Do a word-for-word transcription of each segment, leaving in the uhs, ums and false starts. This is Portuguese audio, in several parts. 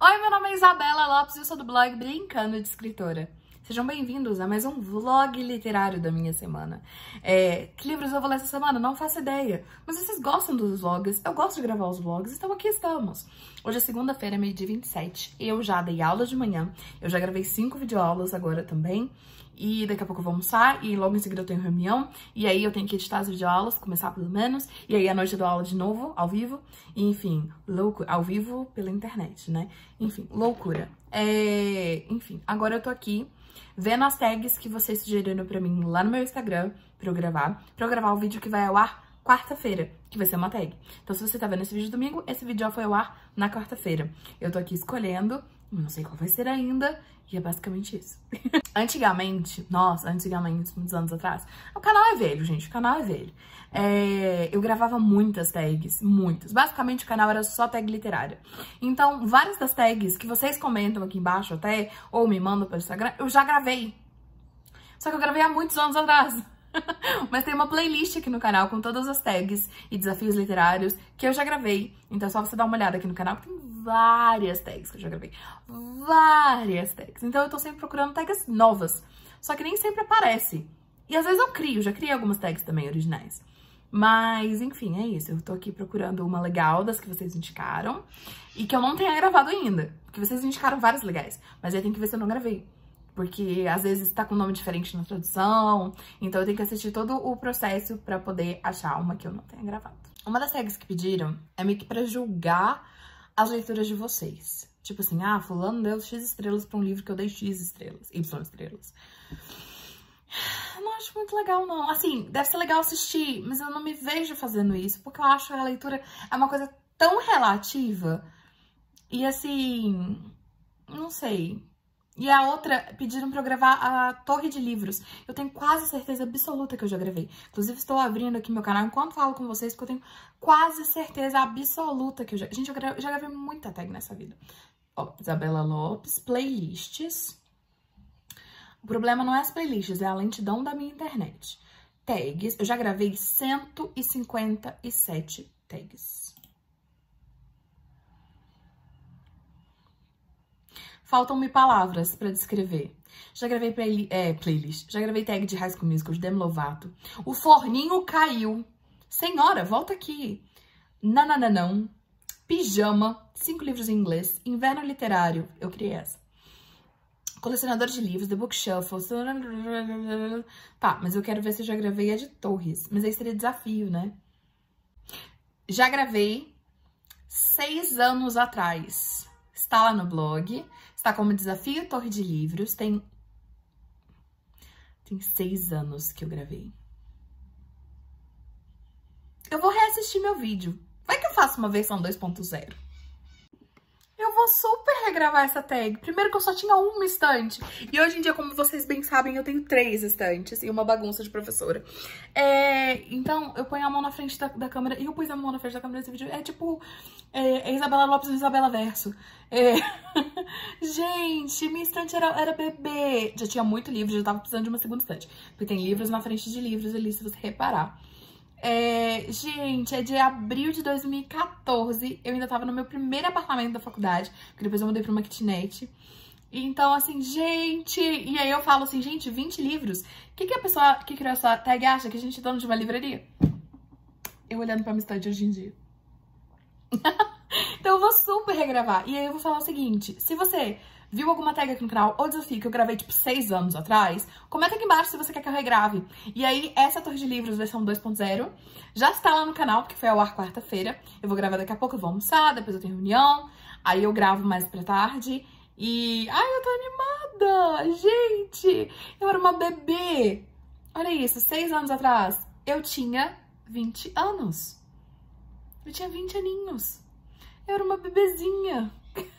Oi, meu nome é Isabela Lopes e eu sou do blog Brincando de Escritora. Sejam bem-vindos a mais um vlog literário da minha semana. É, que livros eu vou ler essa semana? Não faço ideia. Mas vocês gostam dos vlogs? Eu gosto de gravar os vlogs, então aqui estamos. Hoje é segunda-feira, meio-dia vinte e sete. Eu já dei aula de manhã. Eu já gravei cinco videoaulas agora também. E daqui a pouco eu vou almoçar e logo em seguida eu tenho reunião. E aí eu tenho que editar as videoaulas, começar pelo menos. E aí à noite eu dou aula de novo, ao vivo. E, enfim, loucura. Ao vivo pela internet, né? Enfim, loucura. É... Enfim, agora eu tô aqui vendo as tags que vocês sugeriram pra mim lá no meu Instagram pra eu gravar. Pra eu gravar o vídeo que vai ao ar quarta-feira, que vai ser uma tag. Então se você tá vendo esse vídeo domingo, esse vídeo já foi ao ar na quarta-feira. Eu tô aqui escolhendo, não sei qual vai ser ainda, e é basicamente isso. Antigamente, nossa, antigamente, muitos anos atrás, o canal é velho, gente, o canal é velho. É, eu gravava muitas tags, muitas. Basicamente o canal era só tag literária. Então, várias das tags que vocês comentam aqui embaixo até, ou me mandam pelo Instagram, eu já gravei. Só que eu gravei há muitos anos atrás. Mas tem uma playlist aqui no canal com todas as tags e desafios literários que eu já gravei. Então é só você dar uma olhada aqui no canal, que tem várias tags que eu já gravei. Várias tags. Então eu tô sempre procurando tags novas. Só que nem sempre aparece. E às vezes eu crio, já criei algumas tags também originais. Mas, enfim, é isso. Eu tô aqui procurando uma legal das que vocês indicaram. E que eu não tenha gravado ainda. Porque vocês indicaram várias legais. Mas aí tem que ver se eu não gravei. Porque às vezes tá com nome diferente na tradução. Então eu tenho que assistir todo o processo pra poder achar uma que eu não tenha gravado. Uma das tags que pediram é meio que pra julgar as leituras de vocês. Tipo assim, ah, fulano deu X estrelas pra um livro que eu dei X estrelas. Y estrelas. Não acho muito legal, não. Assim, deve ser legal assistir, mas eu não me vejo fazendo isso. Porque eu acho que a leitura é uma coisa tão relativa. E assim, não sei... E a outra, pediram pra eu gravar a Torre de Livros. Eu tenho quase certeza absoluta que eu já gravei. Inclusive, estou abrindo aqui meu canal enquanto falo com vocês, porque eu tenho quase certeza absoluta que eu já... Gente, eu gra... já gravei muita tag nessa vida. Ó, Isabela Lopes, playlists. O problema não é as playlists, é a lentidão da minha internet. Tags, eu já gravei cento e cinquenta e sete tags. Faltam-me palavras pra descrever. Já gravei play, é, playlist, já gravei tag de High School Musical, de Demi Lovato. O forninho caiu. Senhora, volta aqui. Nanananão. Pijama. Cinco livros em inglês. Inverno literário. Eu criei essa. Colecionador de livros, The Bookshelf. Tá, mas eu quero ver se eu já gravei a de Torres. Mas aí seria desafio, né? Já gravei seis anos atrás. Está lá no blog. Está como desafio Torre de Livros. Tem... Tem seis anos que eu gravei. Eu vou reassistir meu vídeo. Vai que eu faço uma versão dois ponto zero. Eu vou super regravar essa tag. Primeiro que eu só tinha uma estante. E hoje em dia, como vocês bem sabem, eu tenho três estantes e uma bagunça de professora. É, então, eu ponho a mão na frente da, da câmera. E eu pus a mão na frente da câmera nesse vídeo. É tipo, é, é Isabela Lopes e Isabela Verso. É... Gente, minha estante era, era bebê. Já tinha muito livro, já tava precisando de uma segunda estante. Porque tem livros na frente de livros ali, se você reparar. É, gente, é de abril de dois mil e quatorze, eu ainda tava no meu primeiro apartamento da faculdade, porque depois eu mudei pra uma kitnet. Então, assim, gente... E aí eu falo assim, gente, vinte livros? O que, que a pessoa que criou essa tag acha? Que a gente é dono de uma livraria? Eu olhando pra minha estante hoje em dia. Então eu vou super regravar. E aí eu vou falar o seguinte, se você... viu alguma tag aqui no canal ou desafio que eu gravei, tipo, seis anos atrás, comenta aqui embaixo se você quer que eu regrave. E aí, essa Torre de Livros, versão dois ponto zero, já está lá no canal, porque foi ao ar quarta-feira. Eu vou gravar daqui a pouco, eu vou almoçar, depois eu tenho reunião, aí eu gravo mais pra tarde. E... ai, eu tô animada! Gente, eu era uma bebê! Olha isso, seis anos atrás, eu tinha vinte anos. Eu tinha vinte aninhos. Eu era uma bebezinha.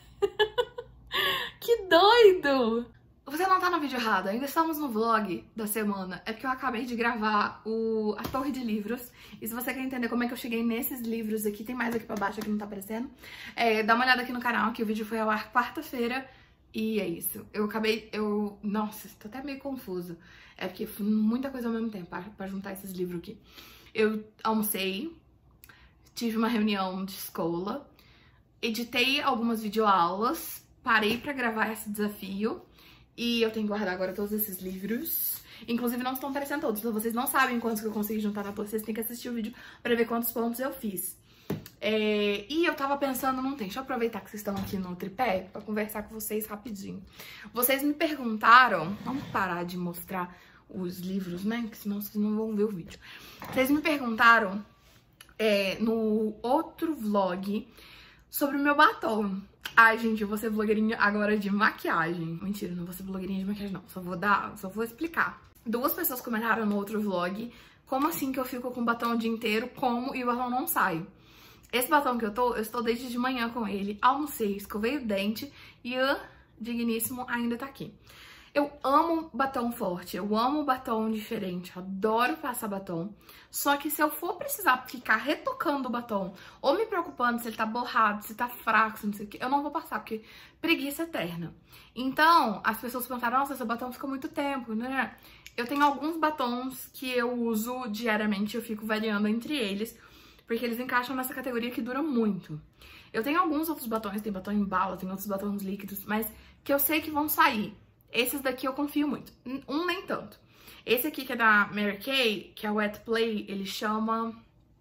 Que doido! Você não tá no vídeo errado, ainda estamos no vlog da semana. É porque eu acabei de gravar o, a Torre de Livros. E se você quer entender como é que eu cheguei nesses livros aqui, tem mais aqui pra baixo que não tá aparecendo. É, dá uma olhada aqui no canal, que o vídeo foi ao ar quarta-feira. E é isso. Eu acabei... eu Nossa, tô até meio confusa. É porque foi muita coisa ao mesmo tempo pra, pra juntar esses livros aqui. Eu almocei, tive uma reunião de escola. editei algumas videoaulas, parei pra gravar esse desafio e eu tenho que guardar agora todos esses livros. Inclusive não estão aparecendo todos, então vocês não sabem quantos que eu consegui juntar na planilha, vocês têm que assistir o vídeo pra ver quantos pontos eu fiz. É, e eu tava pensando, não tem, deixa eu aproveitar que vocês estão aqui no tripé pra conversar com vocês rapidinho. Vocês me perguntaram, vamos parar de mostrar os livros, né, que senão vocês não vão ver o vídeo. Vocês me perguntaram é, no outro vlog sobre o meu batom. Ai, gente, eu vou ser blogueirinha agora de maquiagem. Mentira, não vou ser blogueirinha de maquiagem, não. Só vou dar, só vou explicar. Duas pessoas comentaram no outro vlog como assim que eu fico com o batom o dia inteiro, como e o batom não sai. Esse batom que eu tô, eu estou desde de manhã com ele, almocei, escovei o dente e o digníssimo ainda tá aqui. Eu amo batom forte, eu amo batom diferente, eu adoro passar batom. Só que se eu for precisar ficar retocando o batom ou me preocupando se ele tá borrado, se tá fraco, se não sei o que, eu não vou passar, porque preguiça eterna. Então, as pessoas perguntaram, nossa, seu batom fica muito tempo, né? Eu tenho alguns batons que eu uso diariamente, eu fico variando entre eles, porque eles encaixam nessa categoria que dura muito. Eu tenho alguns outros batons, tem batom em bala, tem outros batons líquidos, mas que eu sei que vão sair. Esses daqui eu confio muito, um nem tanto. Esse aqui que é da Mary Kay, que é o Wet Play, ele chama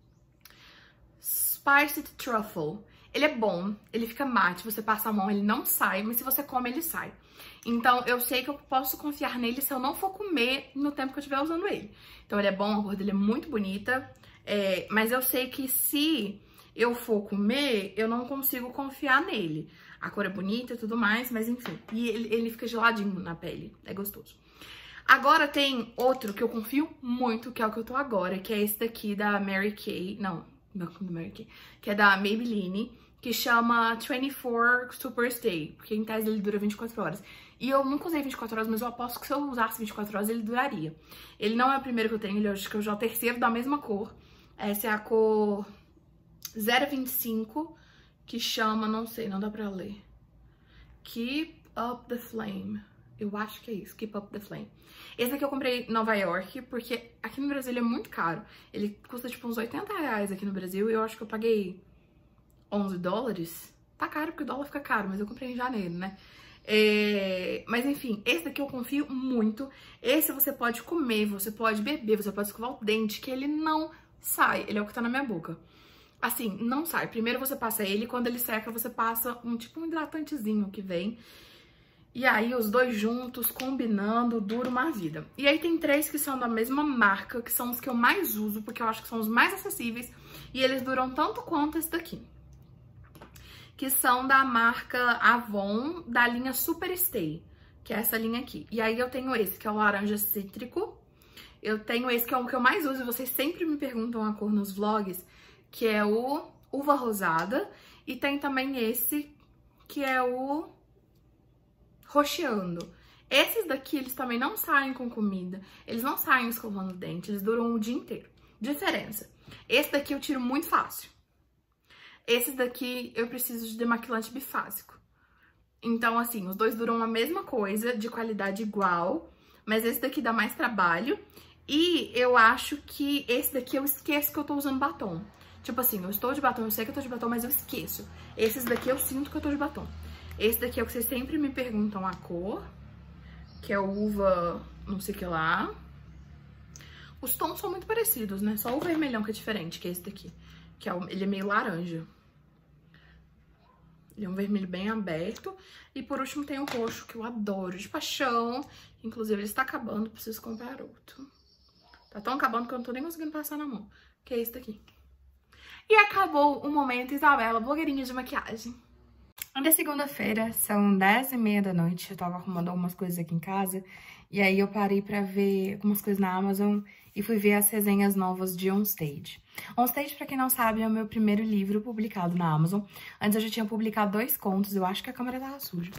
Spiced Truffle. Ele é bom, ele fica mate, você passa a mão, ele não sai, mas se você come, ele sai. Então, eu sei que eu posso confiar nele se eu não for comer no tempo que eu estiver usando ele. Então, ele é bom, a cor dele é muito bonita, é, mas eu sei que se eu for comer, eu não consigo confiar nele. A cor é bonita e tudo mais, mas enfim. E ele, ele fica geladinho na pele, é gostoso. Agora tem outro que eu confio muito, que é o que eu tô agora, que é esse daqui da Mary Kay. Não, não da Mary Kay. Que é da Maybelline, que chama vinte e quatro Super Stay, porque em tese ele dura vinte e quatro horas. E eu nunca usei vinte e quatro horas, mas eu aposto que se eu usasse vinte e quatro horas ele duraria. Ele não é o primeiro que eu tenho, ele acho que já é o terceiro da mesma cor. Essa é a cor zero vinte e cinco, que chama, não sei, não dá pra ler. Keep Up the Flame. Eu acho que é isso, Keep Up the Flame. Esse aqui eu comprei em Nova York, porque aqui no Brasil ele é muito caro. Ele custa tipo uns oitenta reais aqui no Brasil e eu acho que eu paguei onze dólares. Tá caro porque o dólar fica caro, mas eu comprei em janeiro, né? É... Mas enfim, esse daqui eu confio muito. Esse você pode comer, você pode beber, você pode escovar o dente, que ele não sai. Ele é o que tá na minha boca. Assim, não sai. Primeiro você passa ele, quando ele seca você passa um tipo um hidratantezinho que vem. E aí os dois juntos, combinando, dura uma vida. E aí tem três que são da mesma marca, que são os que eu mais uso, porque eu acho que são os mais acessíveis. E eles duram tanto quanto esse daqui. Que são da marca Avon, da linha Super Stay, que é essa linha aqui. E aí eu tenho esse, que é o laranja cítrico. Eu tenho esse, que é o que eu mais uso, e vocês sempre me perguntam a cor nos vlogs, que é o uva rosada. E tem também esse, que é o roxeando. Esses daqui, eles também não saem com comida, eles não saem escovando o dente, eles duram o dia inteiro. Diferença, esse daqui eu tiro muito fácil. Esses daqui eu preciso de demaquilante bifásico. Então, assim, os dois duram a mesma coisa, de qualidade igual, mas esse daqui dá mais trabalho. E eu acho que esse daqui eu esqueço que eu tô usando batom. Tipo assim, eu estou de batom, eu sei que eu tô de batom, mas eu esqueço. Esses daqui eu sinto que eu tô de batom. Esse daqui é o que vocês sempre me perguntam a cor, que é o uva não sei o que lá. Os tons são muito parecidos, né? Só o vermelhão que é diferente, que é esse daqui. Que é o, ele é meio laranja. Ele é um vermelho bem aberto. E por último tem o roxo, que eu adoro de paixão. Inclusive ele está acabando, preciso comprar outro. Tá tão acabando que eu não tô nem conseguindo passar na mão. Que é esse daqui. E acabou o momento Isabela, blogueirinha de maquiagem. Ainda é segunda-feira, são dez e meia da noite, eu tava arrumando algumas coisas aqui em casa, e aí eu parei pra ver algumas coisas na Amazon e fui ver as resenhas novas de On Stage. On Stage, pra quem não sabe, é o meu primeiro livro publicado na Amazon. Antes eu já tinha publicado dois contos, eu acho que a câmera tava suja.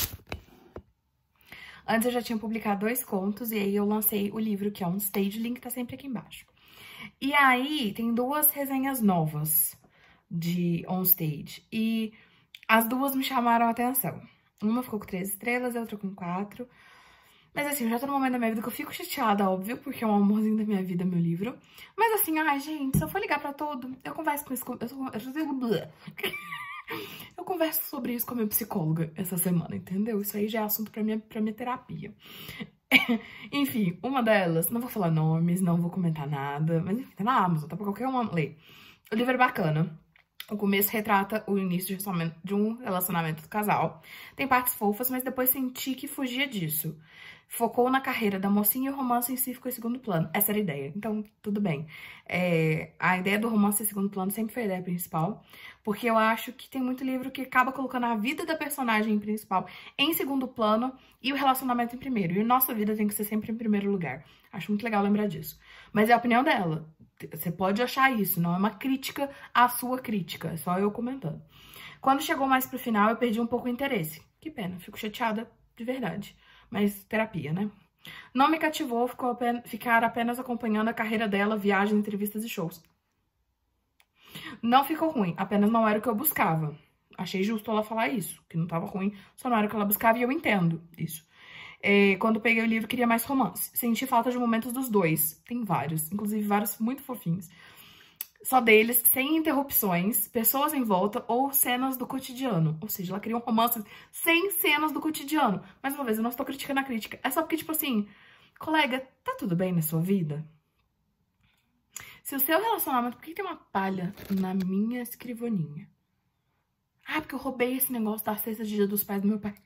Antes eu já tinha publicado dois contos, e aí eu lancei o livro, que é On Stage, o link tá sempre aqui embaixo. E aí tem duas resenhas novas de On Stage, e as duas me chamaram a atenção. Uma ficou com três estrelas, a outra com quatro. Mas assim, eu já tô no momento da minha vida que eu fico chateada, óbvio, porque é um amorzinho da minha vida, meu livro. Mas assim, ai, gente, se eu for ligar pra todo, eu converso com esse... Eu, eu, eu, Eu converso sobre isso com a minha psicóloga essa semana, entendeu? Isso aí já é assunto pra minha, pra minha terapia. Enfim, uma delas, não vou falar nomes, não vou comentar nada, mas enfim, tá na Amazon, tá pra qualquer uma ler. O livro é bacana. O começo retrata o início de um relacionamento do casal. Tem partes fofas, mas depois senti que fugia disso. Focou na carreira da mocinha e o romance em si ficou em segundo plano. Essa era a ideia, então tudo bem. É, a ideia do romance em segundo plano sempre foi a ideia principal, porque eu acho que tem muito livro que acaba colocando a vida da personagem principal em segundo plano e o relacionamento em primeiro. E a nossa vida tem que ser sempre em primeiro lugar. Acho muito legal lembrar disso. Mas é a opinião dela. Você pode achar isso, não é uma crítica à sua crítica, é só eu comentando. Quando chegou mais pro final, eu perdi um pouco o interesse. Que pena, fico chateada de verdade. Mas terapia, né? Não me cativou ficou apenas, ficar apenas acompanhando a carreira dela, viagens, entrevistas e shows. Não ficou ruim, apenas não era o que eu buscava. Achei justo ela falar isso, que não tava ruim, só não era o que ela buscava e eu entendo isso. É, quando peguei o livro, queria mais romance. Senti falta de momentos dos dois. Tem vários, inclusive vários muito fofinhos. Só deles, sem interrupções, pessoas em volta ou cenas do cotidiano. Ou seja, ela queria um romance sem cenas do cotidiano. Mais uma vez, eu não estou criticando a crítica. É só porque, tipo assim, colega, tá tudo bem na sua vida? Se o seu relacionamento... Por que tem uma palha na minha escrivaninha? Ah, porque eu roubei esse negócio da cesta de Dia dos Pais do meu pai.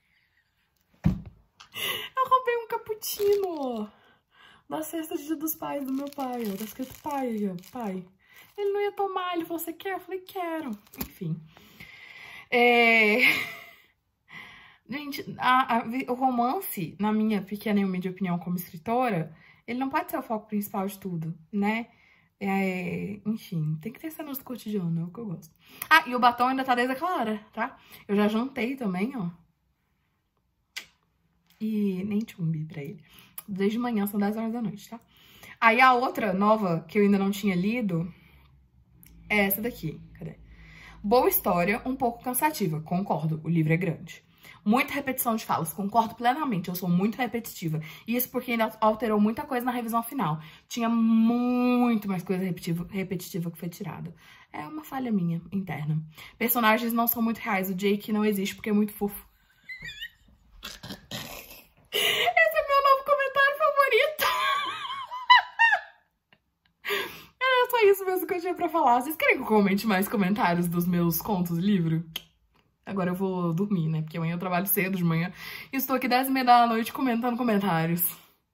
Eu roubei um cappuccino da cesta de Dia dos Pais do meu pai, ó. Tá escrito pai, ó, pai. Ele não ia tomar, ele falou, você quer? Eu falei, quero. Enfim. É... Gente, a, a, o romance, na minha pequena e humilde opinião como escritora, ele não pode ser o foco principal de tudo, né? É, enfim, tem que ter cenas do cotidiano, é o que eu gosto. Ah, e o batom ainda tá desde aquela hora, tá? Eu já jantei também, ó. E nem chumbi pra ele. Desde manhã, são dez horas da noite, tá? Aí a outra nova, que eu ainda não tinha lido, é essa daqui. Cadê? Boa história, um pouco cansativa. Concordo, o livro é grande. Muita repetição de falas, concordo plenamente, eu sou muito repetitiva. Isso porque ainda alterou muita coisa na revisão final. Tinha muito mais coisa repetitiva, repetitiva que foi tirada. É uma falha minha, interna. Personagens não são muito reais, o Jake não existe porque é muito fofo. Esse é meu novo comentário favorito. Era só isso mesmo que eu tinha pra falar. Vocês querem que eu comente mais comentários dos meus contos livro? Agora eu vou dormir, né? Porque amanhã eu trabalho cedo de manhã. E estou aqui dez e meia da noite comentando comentários.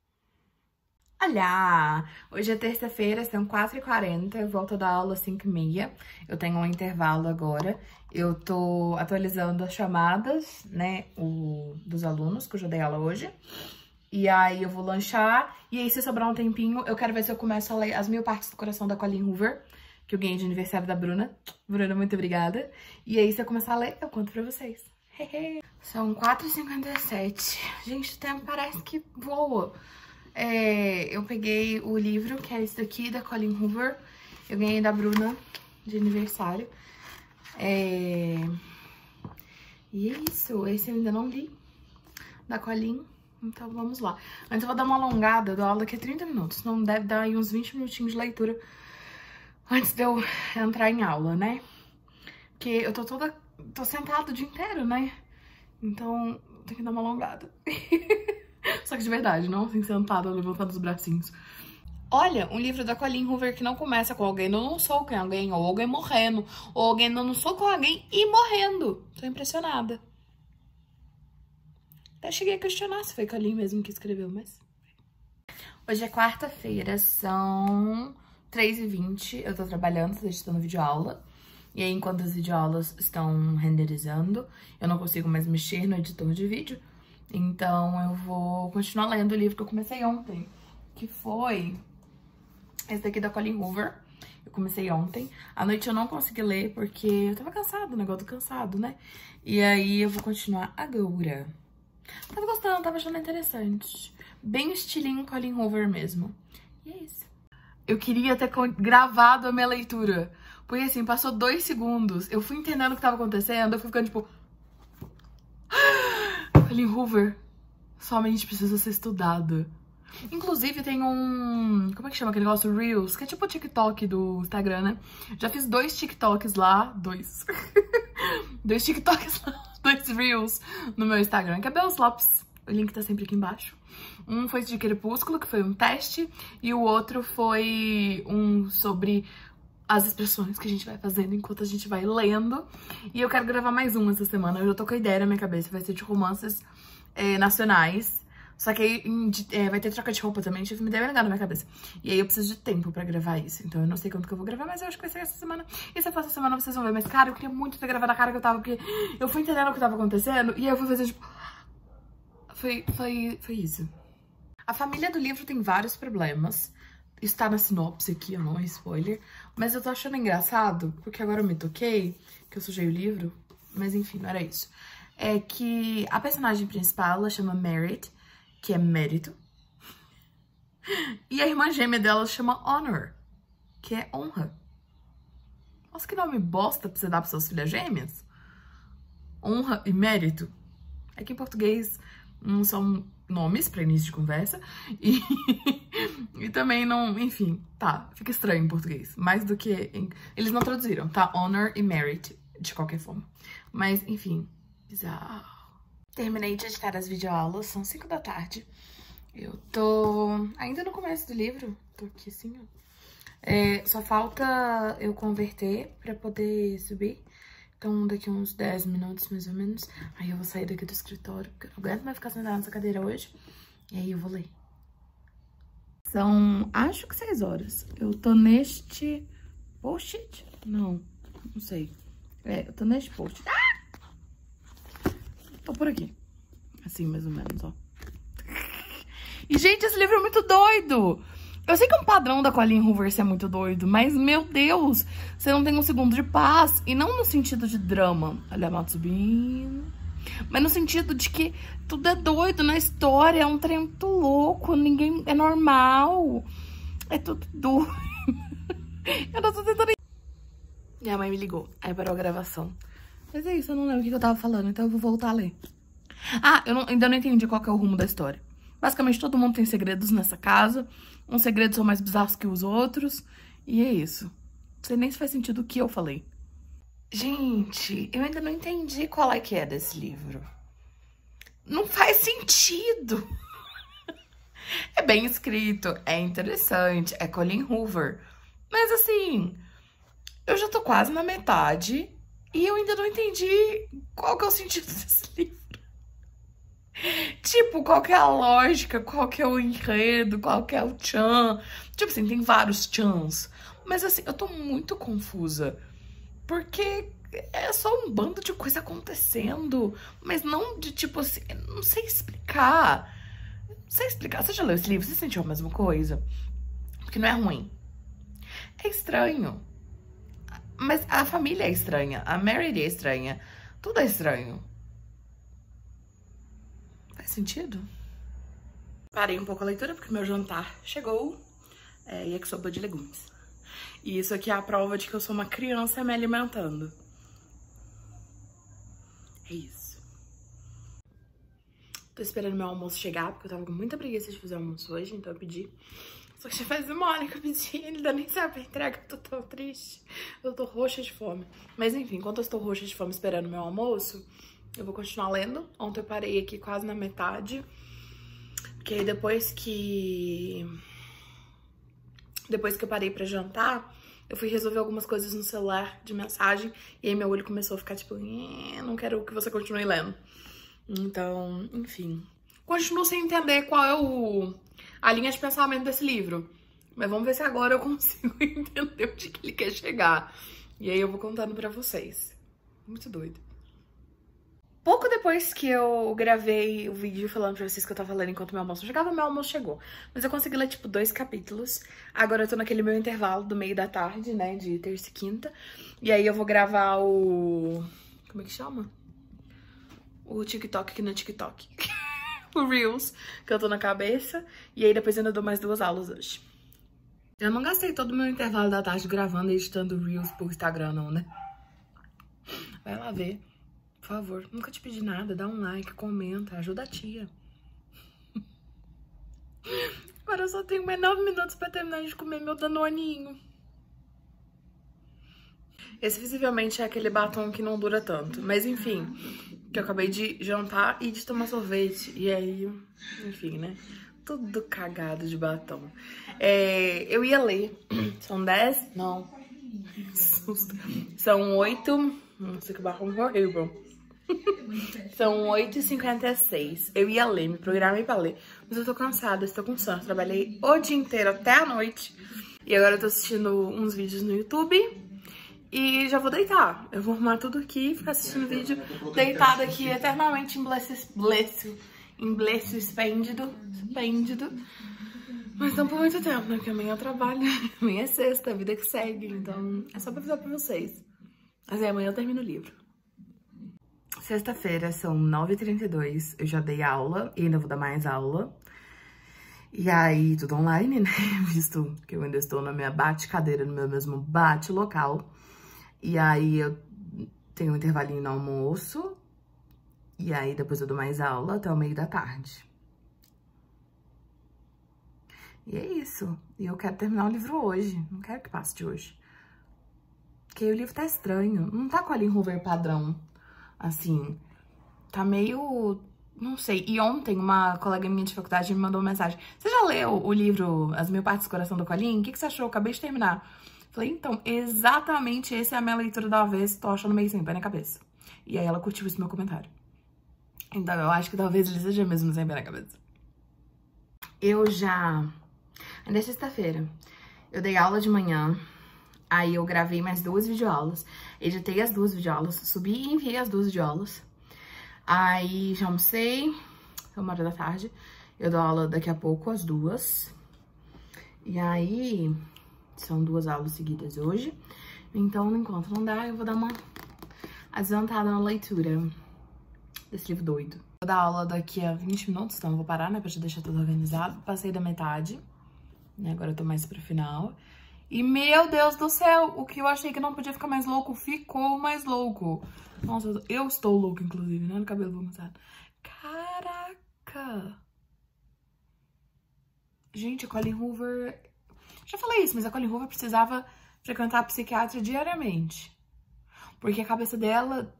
Olá! Hoje é terça-feira, são quatro e quarenta, eu volto da aula às cinco e meia. Eu tenho um intervalo agora. Eu tô atualizando as chamadas, né, o, dos alunos, que eu já dei aula hoje. E aí eu vou lanchar. E aí, se sobrar um tempinho, eu quero ver se eu começo a ler As Mil Partes do Coração da Colleen Hoover, que eu ganhei de aniversário da Bruna. Bruna, muito obrigada. E aí, se eu começar a ler, eu conto pra vocês. São quatro e cinquenta e sete. Gente, o tempo parece que voa. É, eu peguei o livro, que é esse daqui, da Colleen Hoover. Eu ganhei da Bruna de aniversário. É... E é isso. Esse eu ainda não li, da Colleen. Então vamos lá. Antes eu vou dar uma alongada, eu dou aula aqui a trinta minutos. Não deve dar aí uns vinte minutinhos de leitura antes de eu entrar em aula, né? Porque eu tô toda... tô sentada o dia inteiro, né? Então tem que dar uma alongada. Só que de verdade, não assim, sentada, levantando os bracinhos. Olha, um livro da Colleen Hoover que não começa com alguém eu não sou com alguém, ou alguém morrendo, ou alguém eu não sou com alguém e morrendo. Tô impressionada. Até cheguei a questionar se foi Colleen mesmo que escreveu, mas... Hoje é quarta-feira, são três e vinte, eu tô trabalhando, tô editando videoaula. E aí, enquanto as videoaulas estão renderizando, eu não consigo mais mexer no editor de vídeo. Então, eu vou continuar lendo o livro que eu comecei ontem, que foi esse daqui da Colleen Hoover. Eu comecei ontem. À noite eu não consegui ler porque eu tava cansada, o negócio do cansado, né? E aí, eu vou continuar agora. Tava gostando, tava achando interessante. Bem estilinho Colleen Hoover mesmo. E é isso. Eu queria ter gravado a minha leitura. Porque assim, passou dois segundos. Eu fui entendendo o que tava acontecendo. Eu fui ficando tipo... Colleen Hoover somente precisa ser estudada. Inclusive tem um... Como é que chama aquele negócio? Reels. Que é tipo o TikTok do Instagram, né? Já fiz dois TikToks lá. Dois. dois TikToks, dois Reels no meu Instagram, que é Belos Lopes. O link tá sempre aqui embaixo. Um foi de Crepúsculo, que foi um teste, e o outro foi um sobre as expressões que a gente vai fazendo enquanto a gente vai lendo. E eu quero gravar mais um essa semana. Eu já tô com a ideia na minha cabeça, vai ser de romances é, nacionais. Só que aí é, vai ter troca de roupa também, tive uma ideia bem legal na minha cabeça. E aí eu preciso de tempo pra gravar isso. Então eu não sei quanto que eu vou gravar, mas eu acho que vai ser essa semana. E se eu for essa semana, vocês vão ver. Mas, cara, eu queria muito ter gravado a cara que eu tava, porque eu fui entendendo o que tava acontecendo. E aí eu fui fazer, tipo... Foi, foi, foi isso. A família do livro tem vários problemas. Isso tá na sinopse aqui, não é spoiler. Mas eu tô achando engraçado, porque agora eu me toquei, que eu sujei o livro. Mas enfim, não era isso. É que a personagem principal, ela chama Merit, que é mérito. E a irmã gêmea dela chama Honor, que é honra. Nossa, que nome bosta pra você dar pras suas filhas gêmeas. Honra e mérito. É que em português não são nomes pra início de conversa. E, e também não... Enfim, tá. Fica estranho em português. Mais do que... Em, eles não traduziram, tá? Honor e merit, de qualquer forma. Mas, enfim. Bizarro. Terminei de editar as videoaulas. São cinco da tarde. Eu tô ainda no começo do livro. Tô aqui assim, ó. É, só falta eu converter pra poder subir. Então, daqui uns dez minutos, mais ou menos, aí eu vou sair daqui do escritório, porque eu não aguento mais ficar sentada nessa cadeira hoje. E aí eu vou ler. São, acho que seis horas. Eu tô neste post-it? Não, não sei. É, eu tô neste post-it. Ah! Tô por aqui. Assim, mais ou menos, ó. E, gente, esse livro é muito doido! Eu sei que é um padrão da Colleen Hoover ser muito doido, mas, meu Deus, você não tem um segundo de paz. E não no sentido de drama. Olha a moto subindo. Mas no sentido de que tudo é doido na história. É um trem muito louco. Ninguém é normal. É tudo doido. Eu não tô tentando... Minha mãe me ligou. Aí parou a gravação. Mas é isso, eu não lembro o que eu tava falando. Então eu vou voltar a ler. Ah, eu não, ainda não entendi qual que é o rumo da história. Basicamente, todo mundo tem segredos nessa casa. Uns segredos são mais bizarros que os outros. E é isso. Não sei nem se faz sentido o que eu falei. Gente, eu ainda não entendi qual é que é desse livro. Não faz sentido. É bem escrito, é interessante, é Colleen Hoover. Mas assim, eu já tô quase na metade e eu ainda não entendi qual que é o sentido desse livro. Tipo, qual que é a lógica, qual que é o enredo, qual que é o tchan. Tipo assim, tem vários tchans. Mas assim, eu tô muito confusa. Porque é só um bando de coisa acontecendo. Mas não de tipo assim, não sei explicar. Não sei explicar. Você já leu esse livro? Você sentiu a mesma coisa? Porque não é ruim. É estranho. Mas a família é estranha. A Mary é estranha. Tudo é estranho. Faz sentido? Parei um pouco a leitura porque meu jantar chegou. É, e é que sopa de legumes. E isso aqui é a prova de que eu sou uma criança me alimentando. É isso. Tô esperando meu almoço chegar, porque eu tava com muita preguiça de fazer almoço hoje, então eu pedi. Só que já faz uma hora que eu pedi, ele ainda nem sabe a entrega, eu tô tão triste. Eu tô roxa de fome. Mas enfim, enquanto eu estou roxa de fome esperando meu almoço, eu vou continuar lendo. Ontem eu parei aqui quase na metade. Porque aí depois que... Depois que eu parei pra jantar, eu fui resolver algumas coisas no celular de mensagem. E aí meu olho começou a ficar tipo... Não quero que você continue lendo. Então, enfim. Continuo sem entender qual é o... a linha de pensamento desse livro. Mas vamos ver se agora eu consigo entender onde que ele quer chegar. E aí eu vou contando pra vocês. Muito doido. Pouco depois que eu gravei o vídeo falando pra vocês que eu tava lendo enquanto meu almoço chegava, meu almoço chegou. Mas eu consegui ler, tipo, dois capítulos. Agora eu tô naquele meu intervalo do meio da tarde, né, de terça e quinta. E aí eu vou gravar o... como é que chama? O TikTok aqui no TikTok. O Reels, que eu tô na cabeça. E aí depois eu ainda dou mais duas aulas hoje. Eu não gastei todo o meu intervalo da tarde gravando e editando Reels pro Instagram, não, né? Vai lá ver. Por favor, nunca te pedi nada, dá um like, comenta, ajuda a tia. Agora eu só tenho mais nove minutos pra terminar de comer meu danoninho. Esse visivelmente é aquele batom que não dura tanto. Mas enfim, que eu acabei de jantar e de tomar sorvete. E aí, enfim, né? Tudo cagado de batom. É, eu ia ler. São dez? Não. São oito. Nossa, que batom horrível. São oito e cinquenta e seis. Eu ia ler, me programei pra ler. Mas eu tô cansada, estou com sono. Trabalhei o dia inteiro até a noite. E agora eu tô assistindo uns vídeos no YouTube. E já vou deitar. Eu vou arrumar tudo aqui e ficar assistindo vídeo deitada aqui eternamente em bleço, bleço, em bleço esplêndido, esplêndido. Mas não por muito tempo, né? Porque amanhã eu trabalho. Amanhã é sexta, a vida que segue. Então é só pra avisar pra vocês. Mas aí amanhã eu termino o livro. Sexta-feira são nove e trinta e dois. Eu já dei aula e ainda vou dar mais aula. E aí, tudo online, né? Visto que eu ainda estou na minha bate-cadeira, no meu mesmo bate-local. E aí, eu tenho um intervalinho no almoço. E aí, depois eu dou mais aula até o meio da tarde. E é isso. E eu quero terminar o livro hoje. Não quero que passe de hoje. Porque o livro tá estranho. Não tá com a Colleen Hoover padrão. Assim, tá meio... Não sei. E ontem uma colega minha de faculdade me mandou uma mensagem. Você já leu o livro As Mil Partes do Coração da Colleen? O que, que você achou? Eu acabei de terminar. Falei, então, exatamente essa é a minha leitura da vez. Tô achando meio sem pé na cabeça. E aí ela curtiu esse meu comentário. Então eu acho que talvez ele seja mesmo sem pé na cabeça. Eu já... Ainda é sexta-feira. Eu dei aula de manhã. Aí eu gravei mais duas videoaulas, editei as duas videoaulas, subi e enviei as duas videoaulas. Aí já almocei, é uma hora da tarde, eu dou aula daqui a pouco, as duas. E aí, são duas aulas seguidas hoje, então enquanto não dá, eu vou dar uma adiantada na leitura desse livro doido. Vou dar aula daqui a vinte minutos, então eu vou parar, né, pra te deixar tudo organizado. Passei da metade, né, agora eu tô mais pro final. E, meu Deus do céu, o que eu achei que não podia ficar mais louco, ficou mais louco. Nossa, eu estou louca, inclusive, né? No cabelo bagunçado. Caraca! Gente, a Colleen Hoover... Já falei isso, mas a Colleen Hoover precisava frequentar a psiquiatra diariamente. Porque a cabeça dela...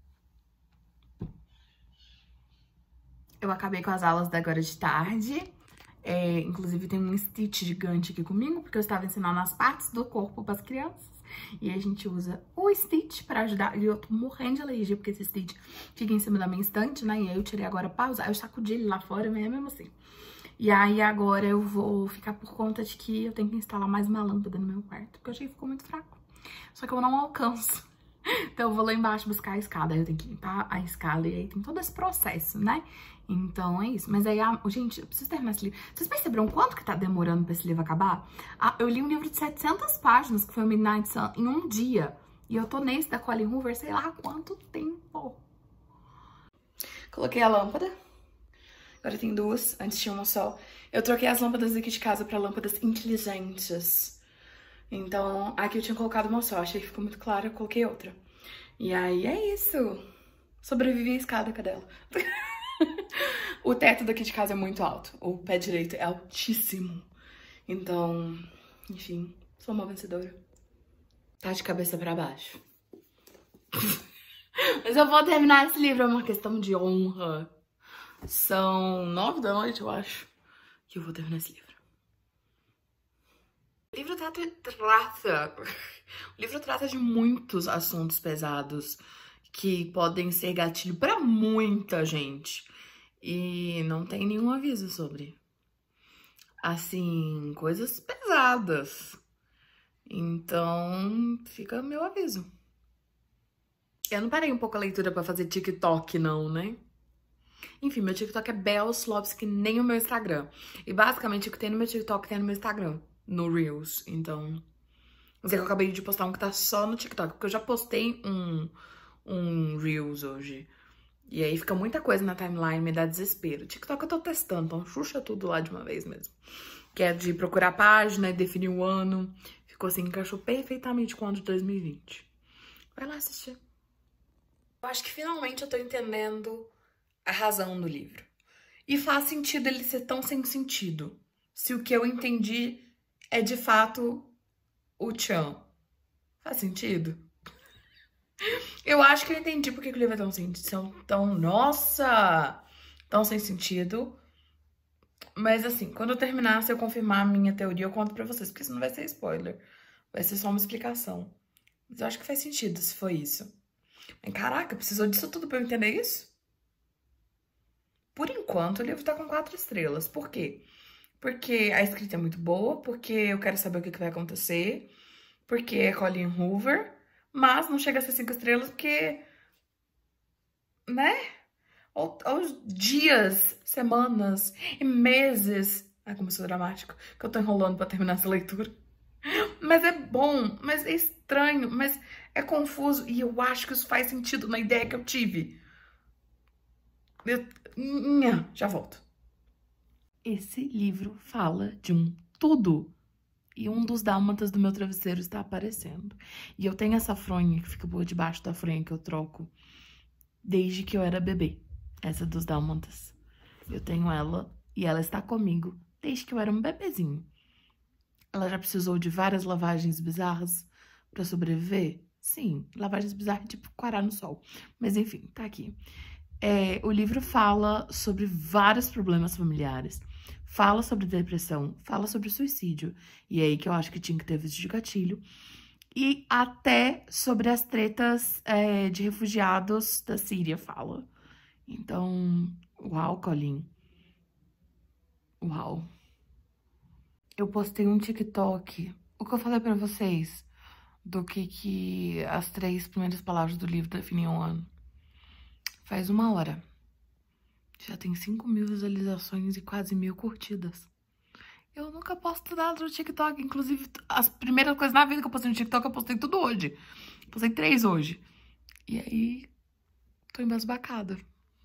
Eu acabei com as aulas da agora de tarde. É, inclusive tem um Stitch gigante aqui comigo, porque eu estava ensinando as partes do corpo para as crianças. E a gente usa o Stitch para ajudar. E eu tô morrendo de alergia, porque esse Stitch fica em cima da minha estante, né? E aí eu tirei agora pra usar. Eu sacudi ele lá fora, mas é mesmo assim. E aí agora eu vou ficar por conta de que eu tenho que instalar mais uma lâmpada no meu quarto, porque eu achei que ficou muito fraco. Só que eu não alcanço. Então eu vou lá embaixo buscar a escada, aí eu tenho que limpar a escada e aí tem todo esse processo, né? Então é isso. Mas aí, a... gente, eu preciso terminar esse livro. Vocês perceberam quanto que tá demorando pra esse livro acabar? Ah, eu li um livro de setecentas páginas, que foi o Midnight Sun, em um dia. E eu tô nesse da Colleen Hoover, sei lá há quanto tempo. Coloquei a lâmpada. Agora tem duas, antes tinha uma só. Eu troquei as lâmpadas aqui de casa pra lâmpadas inteligentes. Então, aqui eu tinha colocado uma só, achei que ficou muito claro, eu coloquei outra. E aí é isso. Sobrevivi à escada, cadela. O teto daqui de casa é muito alto, o pé direito é altíssimo. Então, enfim, sou uma vencedora. Tá de cabeça pra baixo. Mas eu vou terminar esse livro, é uma questão de honra. São nove da noite, eu acho, que eu vou terminar esse livro. O livro trata, trata, o livro trata de muitos assuntos pesados que podem ser gatilho pra muita gente. E não tem nenhum aviso sobre. Assim, coisas pesadas. Então, fica meu aviso. Eu não parei um pouco a leitura pra fazer TikTok, não, né? Enfim, meu TikTok é Bells Lopes, que nem o meu Instagram. E basicamente o que tem no meu TikTok tem no meu Instagram, no Reels. Então, mas é que eu acabei de postar um que tá só no TikTok, porque eu já postei um, um Reels hoje. E aí fica muita coisa na timeline, me dá desespero. TikTok eu tô testando, então xuxa tudo lá de uma vez mesmo. Que é de procurar a página e definir o ano. Ficou assim, encaixou perfeitamente com o ano de dois mil e vinte. Vai lá assistir. Eu acho que finalmente eu tô entendendo a razão do livro. E faz sentido ele ser tão sem sentido. Se o que eu entendi é de fato o Chan. Faz sentido? Eu acho que eu entendi porque que o livro é tão sem tão, tão, nossa, tão sem sentido. Mas assim, quando eu terminar, se eu confirmar a minha teoria, eu conto pra vocês, porque isso não vai ser spoiler. Vai ser só uma explicação. Mas eu acho que faz sentido se foi isso. Mas, caraca, precisou disso tudo pra eu entender isso? Por enquanto, o livro tá com quatro estrelas. Por quê? Porque a escrita é muito boa, porque eu quero saber o que, que vai acontecer, porque é Colleen Hoover, mas não chega a ser cinco estrelas porque, né? Aos dias, semanas e meses. Ai, como eu sou dramático, que eu tô enrolando pra terminar essa leitura. Mas é bom, mas é estranho, mas é confuso. E eu acho que isso faz sentido na ideia que eu tive. Eu... Já volto. Esse livro fala de um tudo. E um dos dálmatas do meu travesseiro está aparecendo. E eu tenho essa fronha que fica por debaixo da fronha que eu troco desde que eu era bebê. Essa dos dálmatas. Eu tenho ela e ela está comigo desde que eu era um bebezinho. Ela já precisou de várias lavagens bizarras para sobreviver? Sim, lavagens bizarras tipo quarar no sol. Mas enfim, tá aqui. É, o livro fala sobre vários problemas familiares. Fala sobre depressão, fala sobre suicídio. E é aí que eu acho que tinha que ter visto de gatilho. E até sobre as tretas é, de refugiados da Síria fala. Então, uau, Colleen. Uau. Eu postei um TikTok. O que eu falei pra vocês do que, que as três primeiras palavras do livro definiam o ano. Faz uma hora. Já tem cinco mil visualizações e quase mil curtidas. Eu nunca posto nada no TikTok. Inclusive, as primeiras coisas na vida que eu postei no TikTok, eu postei tudo hoje. Postei três hoje. E aí, tô embasbacada.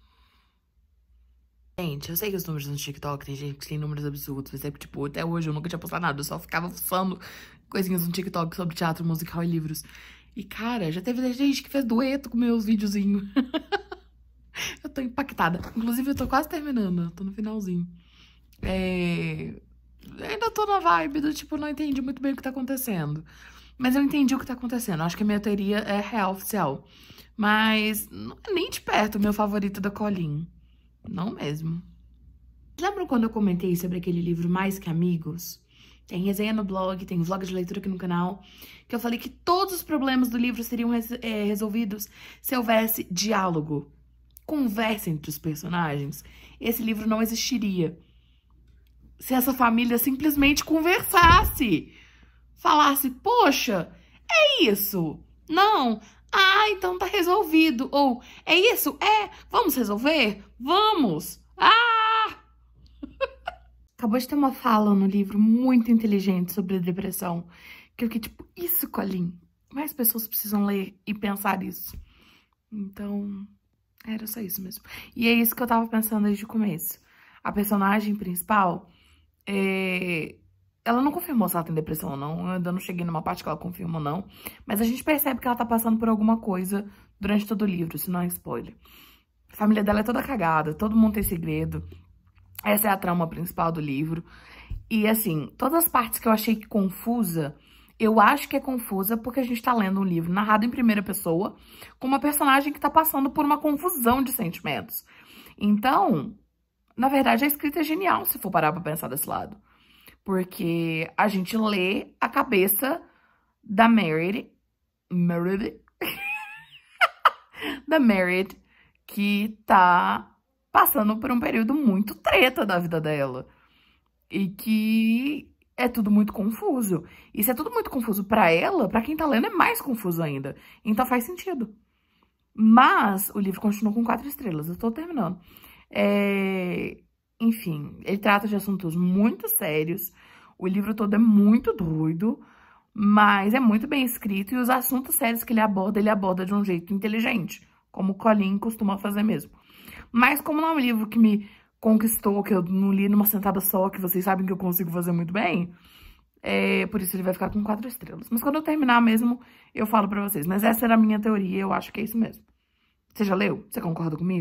Gente, eu sei que os números no TikTok tem gente que tem números absurdos. Mas é que, tipo, até hoje eu nunca tinha postado nada. Eu só ficava fuçando coisinhas no TikTok sobre teatro, musical e livros. E, cara, já teve gente que fez dueto com meus videozinhos. Eu tô impactada. Inclusive, eu tô quase terminando. Tô no finalzinho. É... Ainda tô na vibe do tipo, não entendi muito bem o que tá acontecendo. Mas eu entendi o que tá acontecendo. Acho que a minha teoria é real, oficial. Mas não é nem de perto o meu favorito da Colleen. Não mesmo. Lembram quando eu comentei sobre aquele livro Mais Que Amigos? Tem resenha no blog, tem vlog de leitura aqui no canal. Que eu falei que todos os problemas do livro seriam res é, resolvidos se houvesse diálogo. Conversa entre os personagens. Esse livro não existiria se essa família simplesmente conversasse. Falasse, poxa, é isso. Não. Ah, então tá resolvido. Ou, é isso? É. Vamos resolver? Vamos. Ah! Acabou de ter uma fala no livro muito inteligente sobre depressão. Que eu fiquei tipo, isso, Colleen. Mais pessoas precisam ler e pensar isso. Então, era só isso mesmo. E é isso que eu tava pensando desde o começo. A personagem principal, é... ela não confirmou se ela tem depressão ou não. Eu ainda não cheguei numa parte que ela confirma ou não. Mas a gente percebe que ela tá passando por alguma coisa durante todo o livro, se não é spoiler. A família dela é toda cagada, todo mundo tem segredo. Essa é a trama principal do livro. E, assim, todas as partes que eu achei confusa, eu acho que é confusa porque a gente tá lendo um livro narrado em primeira pessoa com uma personagem que tá passando por uma confusão de sentimentos. Então, na verdade, a escrita é genial, se for parar pra pensar desse lado. Porque a gente lê a cabeça da Meredith, Meredith, da Meredith, que tá passando por um período muito treta da vida dela. E que é tudo muito confuso. E se é tudo muito confuso pra ela, pra quem tá lendo é mais confuso ainda. Então faz sentido. Mas o livro continua com quatro estrelas. Eu tô terminando. É... Enfim, ele trata de assuntos muito sérios. O livro todo é muito doido, mas é muito bem escrito. E os assuntos sérios que ele aborda, ele aborda de um jeito inteligente, como o Colleen costuma fazer mesmo. Mas como não é um livro que me conquistou, que eu não li numa sentada só, que vocês sabem que eu consigo fazer muito bem, é, por isso ele vai ficar com quatro estrelas. Mas quando eu terminar mesmo, eu falo pra vocês. Mas essa era a minha teoria, eu acho que é isso mesmo. Você já leu? Você concorda comigo?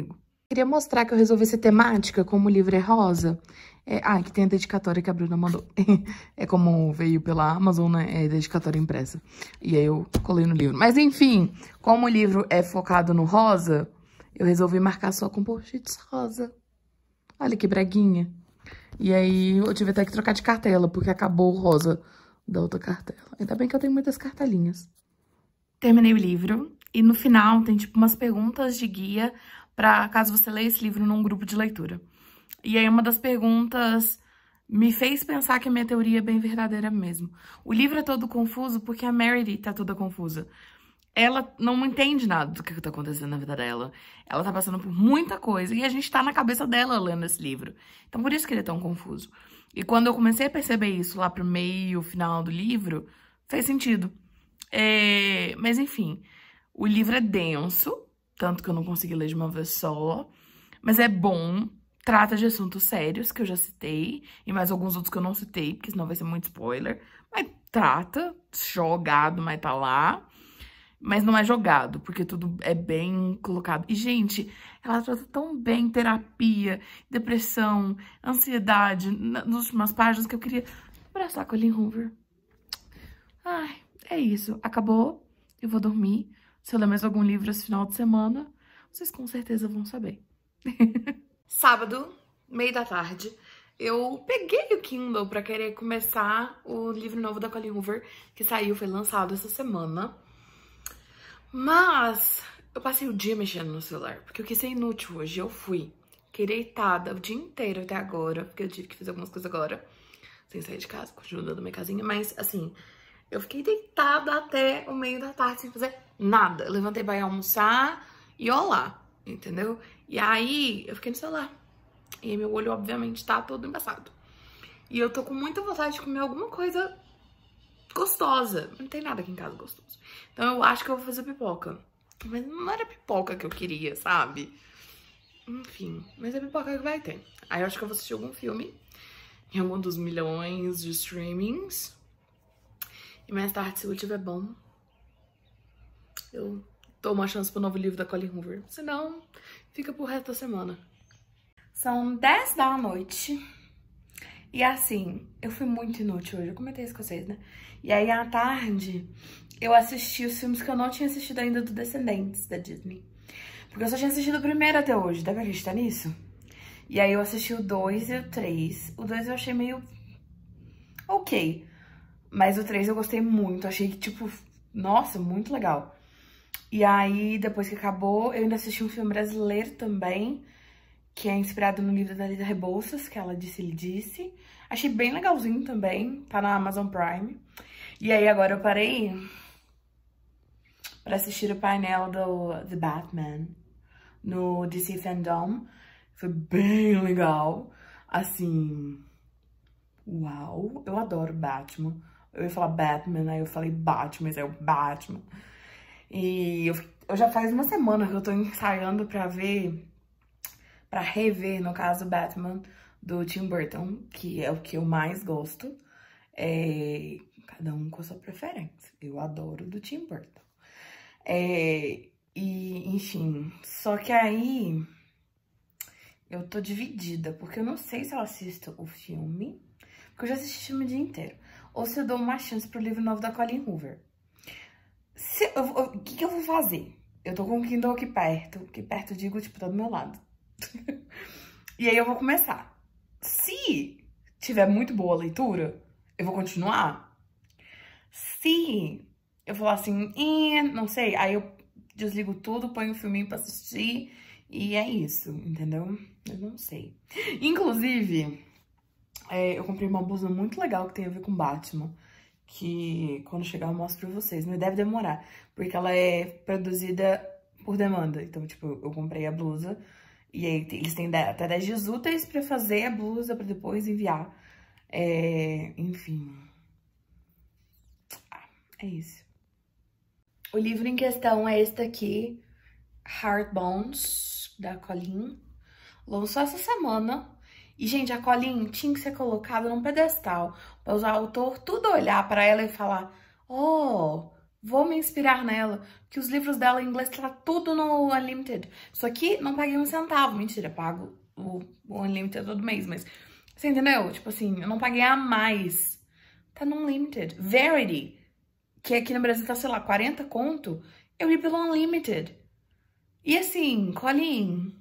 Queria mostrar que eu resolvi ser temática, como o livro é rosa. É, ah, que tem a dedicatória que a Bruna mandou. É como veio pela Amazon, né? É dedicatória impressa. E aí eu colei no livro. Mas enfim, como o livro é focado no rosa, eu resolvi marcar só com post-its rosa. Olha que breguinha. E aí eu tive até que trocar de cartela, porque acabou o rosa da outra cartela. Ainda bem que eu tenho muitas cartelinhas. Terminei o livro e no final tem tipo umas perguntas de guia pra caso você leia esse livro num grupo de leitura. E aí uma das perguntas me fez pensar que a minha teoria é bem verdadeira mesmo. O livro é todo confuso porque a Meredith tá toda confusa. Ela não entende nada do que tá acontecendo na vida dela. Ela tá passando por muita coisa e a gente tá na cabeça dela lendo esse livro. Então por isso que ele é tão confuso. E quando eu comecei a perceber isso lá pro meio, final do livro, fez sentido. É... Mas enfim, o livro é denso, tanto que eu não consegui ler de uma vez só, mas é bom. Trata de assuntos sérios, que eu já citei, e mais alguns outros que eu não citei, porque senão vai ser muito spoiler. Mas trata, jogado, mas tá lá. Mas não é jogado, porque tudo é bem colocado. E, gente, ela trata tão bem terapia, depressão, ansiedade, nas últimas páginas, que eu queria abraçar a Colleen Hoover. Ai, é isso. Acabou, eu vou dormir. Se eu ler mais algum livro esse final de semana, vocês com certeza vão saber. Sábado, meio da tarde, eu peguei o Kindle pra querer começar o livro novo da Colleen Hoover, que saiu, foi lançado essa semana. Mas eu passei o dia mexendo no celular, porque eu quis ser inútil hoje. Eu fui, fiquei deitada o dia inteiro até agora, porque eu tive que fazer algumas coisas agora, sem sair de casa, continuo dando minha casinha. Mas, assim, eu fiquei deitada até o meio da tarde sem fazer nada. Eu levantei pra ir almoçar e olá, entendeu? E aí, eu fiquei no celular. E aí, meu olho, obviamente, tá todo embaçado. E eu tô com muita vontade de comer alguma coisa gostosa. Não tem nada aqui em casa gostoso. Então, eu acho que eu vou fazer pipoca. Mas não era pipoca que eu queria, sabe? Enfim, mas é pipoca que vai ter. Aí, eu acho que eu vou assistir algum filme em algum dos milhões de streamings. E mais tarde, se o tiver bom, eu dou uma chance pro novo livro da Colleen Hoover. Senão, fica pro resto da semana. São dez da noite. E assim, eu fui muito inútil hoje. Eu comentei isso com vocês, né? E aí, à tarde, eu assisti os filmes que eu não tinha assistido ainda do Descendentes, da Disney. Porque eu só tinha assistido o primeiro até hoje. Deve acreditar nisso? E aí, eu assisti o dois e o três. O dois eu achei meio... ok. Mas o três eu gostei muito. Achei que, tipo... nossa, muito legal. E aí, depois que acabou, eu ainda assisti um filme brasileiro também, que é inspirado no livro da Lida Rebouças, que ela disse, ele disse. Achei bem legalzinho também, tá na Amazon Prime. E aí, agora eu parei pra assistir o painel do The Batman no D C Fandom. Foi bem legal. Assim, uau, eu adoro Batman. Eu ia falar Batman, aí eu falei Batman, mas é o Batman. E eu, eu já faz uma semana que eu tô ensaiando pra ver, pra rever, no caso, Batman do Tim Burton, que é o que eu mais gosto. É, cada um com a sua preferência. Eu adoro do Tim Burton. É, e, enfim, só que aí eu tô dividida, porque eu não sei se eu assisto o filme, porque eu já assisti o filme o dia inteiro, ou se eu dou uma chance pro livro novo da Colleen Hoover. O que, que eu vou fazer? Eu tô com o Kindle aqui perto. Aqui perto, digo, tipo, tá do meu lado. E aí eu vou começar. Se tiver muito boa a leitura, eu vou continuar. Se eu falar assim, eh, não sei, aí eu desligo tudo, ponho o filminho pra assistir e é isso, entendeu? Eu não sei. Inclusive, é, eu comprei uma blusa muito legal que tem a ver com Batman, que quando chegar eu mostro pra vocês, mas deve demorar, porque ela é produzida por demanda. Então, tipo, eu comprei a blusa e aí eles têm até dez dias úteis pra fazer a blusa pra depois enviar. É, enfim. É isso. O livro em questão é este aqui, Heart Bones, da Colleen. Lançou essa semana. E, gente, a Colleen tinha que ser colocada num pedestal para os autores tudo olhar para ela e falar: oh, Vou me inspirar nela, porque os livros dela em inglês tá tudo no Unlimited. Isso aqui não paguei um centavo. Mentira, pago o, o Unlimited todo mês, mas... Você entendeu? Tipo assim, eu não paguei a mais. Tá no Unlimited. Verity, que aqui no Brasil tá, sei lá, quarenta conto, eu li pelo Unlimited. E assim, Colin,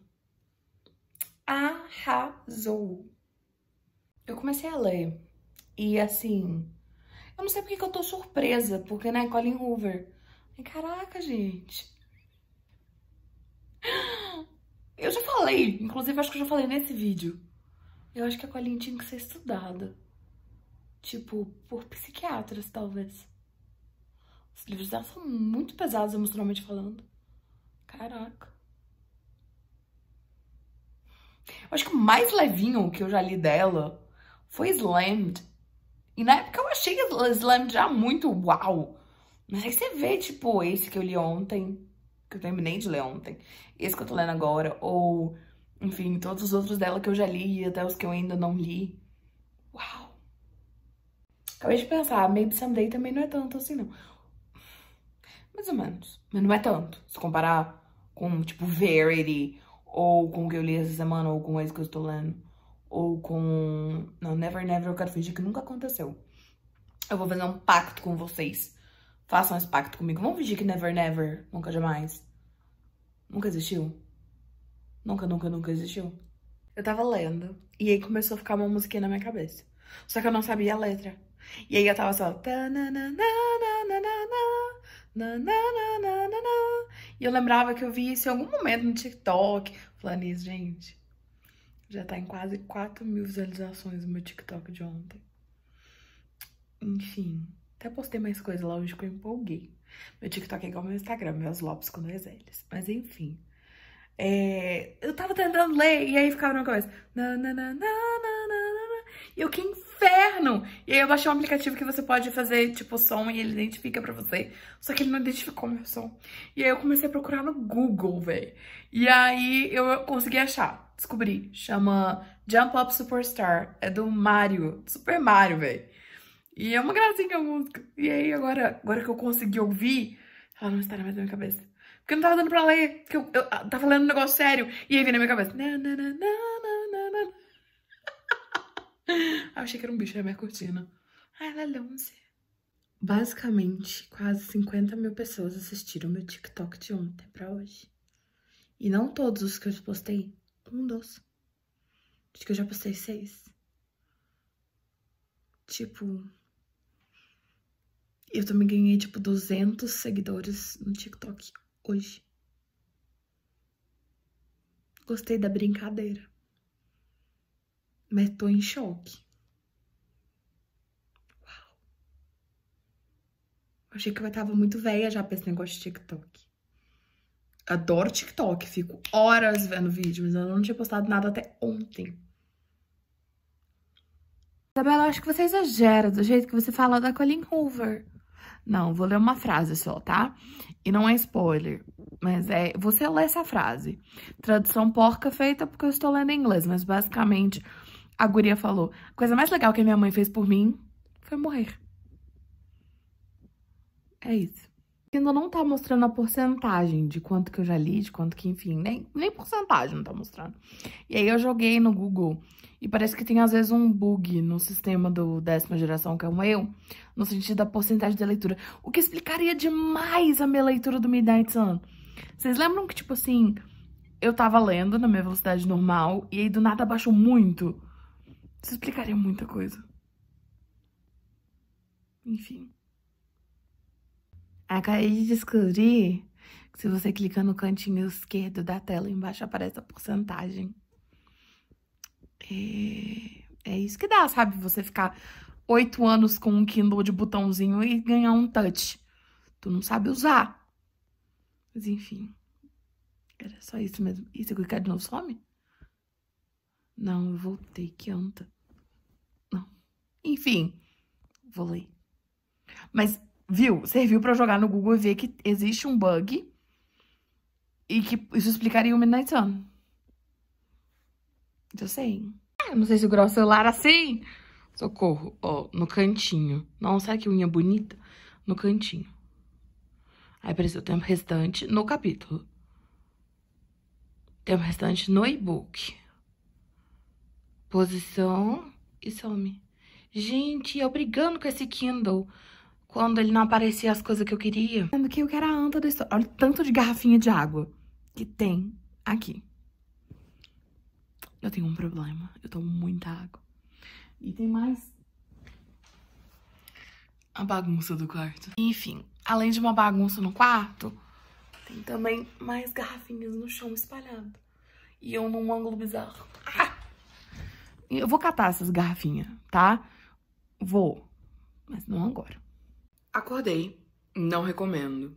arrasou. Eu comecei a ler e assim, eu não sei porque que eu tô surpresa, porque, né, Colin Hoover. E, caraca, gente. Eu já falei, inclusive acho que eu já falei nesse vídeo. Eu acho que a Colin tinha que ser estudada. Tipo, por psiquiatras, talvez. Os livros dela são muito pesados emocionalmente falando. Caraca. Eu acho que o mais levinho que eu já li dela foi Slammed. E na época eu achei Slammed já muito uau. Mas aí você vê, tipo, esse que eu li ontem, que eu terminei de ler ontem, esse que eu tô lendo agora, ou, enfim, todos os outros dela que eu já li, até os que eu ainda não li. Uau. Acabei de pensar, Maybe Someday também não é tanto assim, não. Mais ou menos. Mas não é tanto. Se comparar com, tipo, Verity, ou com o que eu li essa semana, ou com esse que eu estou lendo, ou com... Não, Never Never eu quero fingir que nunca aconteceu. Eu vou fazer um pacto com vocês. Façam esse pacto comigo. Vamos fingir que Never Never, nunca jamais, nunca existiu? Nunca, nunca, nunca existiu? Eu tava lendo, e aí começou a ficar uma musiquinha na minha cabeça. Só que eu não sabia a letra. E aí eu tava só... E eu lembrava que eu vi isso em algum momento no TikTok. Falando isso, gente. Já tá em quase quatro mil visualizações o meu TikTok de ontem. Enfim. Até postei mais coisa lá hoje que eu empolguei. Meu TikTok é igual meu Instagram, meus lopes com dois L's. Mas enfim. É, eu tava tentando ler e aí ficava na cabeça. Na, na, na, na, na, na. E eu, que inferno! E aí eu baixei um aplicativo que você pode fazer, tipo, som e ele identifica pra você. Só que ele não identificou meu som. E aí eu comecei a procurar no Google, velho. E aí eu consegui achar. Descobri. Chama Jump Up Superstar. É do Mario. Super Mario, velho. E é uma gracinha a música. E aí agora, agora que eu consegui ouvir, ela não está mais na minha cabeça. Porque não tava dando pra ler. Porque eu, eu, eu tava lendo um negócio sério. E aí veio na minha cabeça. Na, na, na, na, na, na. Eu achei que era um bicho na minha cortina. Ai, ela é longe. Basicamente, quase cinquenta mil pessoas assistiram meu TikTok de ontem pra hoje. E não todos os que eu postei. Um dos. Acho que eu já postei seis. Tipo... Eu também ganhei, tipo, duzentos seguidores no TikTok hoje. Gostei da brincadeira. Mas tô em choque. Uau. Achei que eu tava muito velha já pra esse negócio de TikTok. Adoro TikTok, fico horas vendo vídeo, mas eu não tinha postado nada até ontem. Isabela, eu acho que você exagera do jeito que você fala da Colin Hoover. Não, vou ler uma frase só, tá? E não é spoiler, mas é... Você lê essa frase. Tradução porca feita porque eu estou lendo em inglês, mas basicamente a guria falou: a coisa mais legal que a minha mãe fez por mim foi morrer. É isso. Ainda não tá mostrando a porcentagem de quanto que eu já li, de quanto que, enfim, nem, nem porcentagem não tá mostrando. E aí eu joguei no Google e parece que tem às vezes um bug no sistema do décima geração, que é o meu, no sentido da porcentagem de leitura, o que explicaria demais a minha leitura do Midnight Sun. Vocês lembram que, tipo assim, eu tava lendo na minha velocidade normal e aí do nada abaixou muito? Isso explicaria muita coisa. Enfim. Acabei de descobrir que se você clicar no cantinho esquerdo da tela, embaixo aparece a porcentagem. É, é isso que dá, sabe? Você ficar oito anos com um Kindle de botãozinho e ganhar um touch. Tu não sabe usar. Mas enfim. Era só isso mesmo. E se eu clicar de novo, some? Não, eu voltei. Que anta. Não. Enfim. Vou ler. Mas... Viu? Serviu pra eu jogar no Google e ver que existe um bug e que isso explicaria o Midnight Sun. Eu sei. Eu não sei segurar o celular assim. Socorro. Ó, no cantinho. Nossa, que unha bonita. No cantinho. Aí apareceu o tempo restante no capítulo. Tempo restante no e-book. Posição e some. Gente, eu brigando com esse Kindle quando ele não aparecia as coisas que eu queria. Sendo que eu quero a anta da história. Olha o tanto de garrafinha de água que tem aqui. Eu tenho um problema. Eu tomo muita água. E tem mais a bagunça do quarto. Enfim, além de uma bagunça no quarto, tem também mais garrafinhas no chão espalhado. E eu num ângulo bizarro. Ah! Eu vou catar essas garrafinhas, tá? Vou. Mas não agora. Acordei. Não recomendo.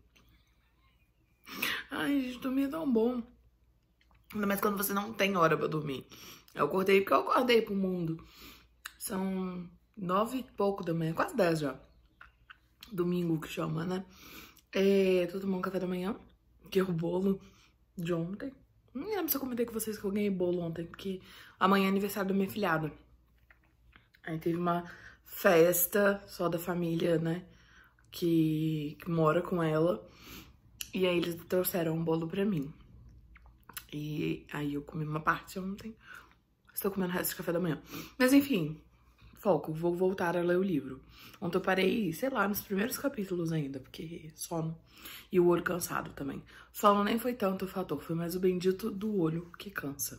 Ai, gente, dormir é tão bom. Ainda mais quando você não tem hora pra dormir. Eu acordei porque eu acordei pro mundo. São nove e pouco da manhã, quase dez já. Domingo que chama, né? É, tô tomando café da manhã, que é o bolo de ontem. Não lembro se eu comentei com vocês que eu ganhei bolo ontem, porque amanhã é aniversário da minha filhada. Aí teve uma festa só da família, né? Que, que mora com ela. E aí eles trouxeram um bolo pra mim. E aí eu comi uma parte ontem. Estou comendo o resto de café da manhã. Mas enfim, foco, vou voltar a ler o livro. Ontem eu parei, sei lá, nos primeiros capítulos ainda, porque sono. E o olho cansado também. Sono nem foi tanto o fator, foi mais o bendito do olho que cansa.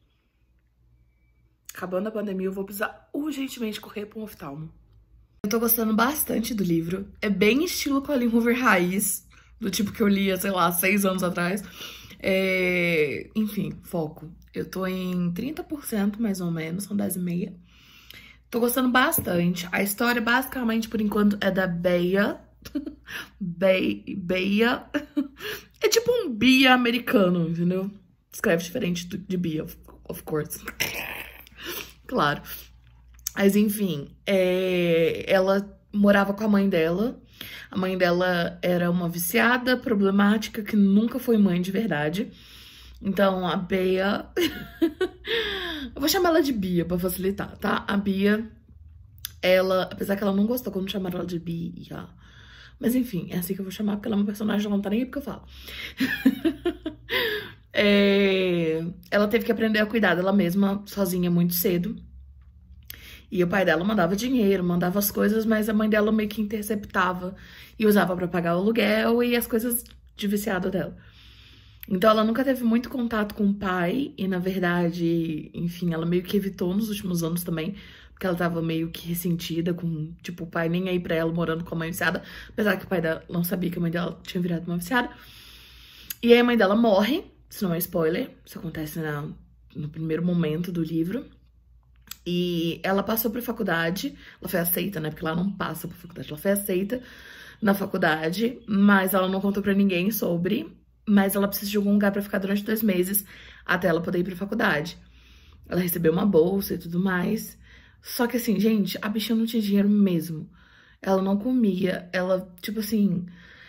Acabando a pandemia, eu vou precisar urgentemente correr para um oftalmo. Eu tô gostando bastante do livro. É bem estilo Colleen Hoover raiz, do tipo que eu lia, sei lá, seis anos atrás. É... Enfim, foco. Eu tô em trinta por cento mais ou menos, são dez e meia. Tô gostando bastante. A história, basicamente, por enquanto, é da Bea. Bea. É tipo um Bia americano, entendeu? Escreve diferente do, de Bia, of, of course. Claro. Mas, enfim, é... ela morava com a mãe dela. A mãe dela era uma viciada, problemática, que nunca foi mãe de verdade. Então, a Bea... Eu vou chamar ela de Bia pra facilitar, tá? A Bia, ela... Apesar que ela não gostou quando chamaram ela de Bia. Mas, enfim, é assim que eu vou chamar, porque ela é uma personagem, ela não tá nem aí porque eu falo. é... Ela teve que aprender a cuidar dela mesma, sozinha, muito cedo. E o pai dela mandava dinheiro, mandava as coisas, mas a mãe dela meio que interceptava e usava pra pagar o aluguel e as coisas de viciado dela. Então ela nunca teve muito contato com o pai e, na verdade, enfim, ela meio que evitou nos últimos anos também, porque ela tava meio que ressentida com, tipo, o pai nem aí pra ela morando com a mãe viciada, apesar que o pai dela não sabia que a mãe dela tinha virado uma viciada. E aí a mãe dela morre, isso não é spoiler, isso acontece na, no primeiro momento do livro. E ela passou pra faculdade, ela foi aceita, né, porque ela não passa pra faculdade, ela foi aceita na faculdade, mas ela não contou pra ninguém sobre, mas ela precisa de algum lugar pra ficar durante dois meses até ela poder ir pra faculdade. Ela recebeu uma bolsa e tudo mais, só que assim, gente, a bichinha não tinha dinheiro mesmo, ela não comia, ela, tipo assim,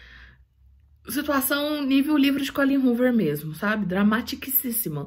situação nível livro de Colleen Hoover mesmo, sabe, dramaticíssima.